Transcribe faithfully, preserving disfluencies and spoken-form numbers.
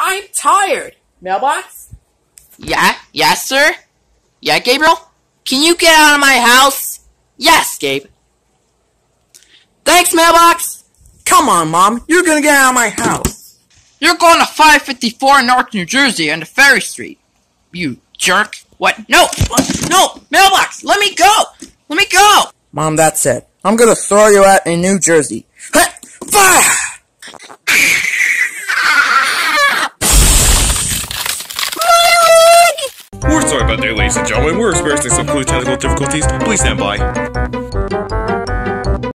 I'm tired. Mailbox? Yeah? Yes, sir? Yeah, Gabriel? Can you get out of my house? Yes, Gabe. Thanks, Mailbox. Come on, Mom. You're gonna get out of my house. You're going to five fifty-four Newark, New Jersey on the Ferry Street. You jerk. What? No! No! Mailbox! Let me go! Let me go! Mom, that's it. I'm gonna throw you out in New Jersey. Fire! We're sorry about that, ladies and gentlemen. We're experiencing some technical difficulties. Please stand by.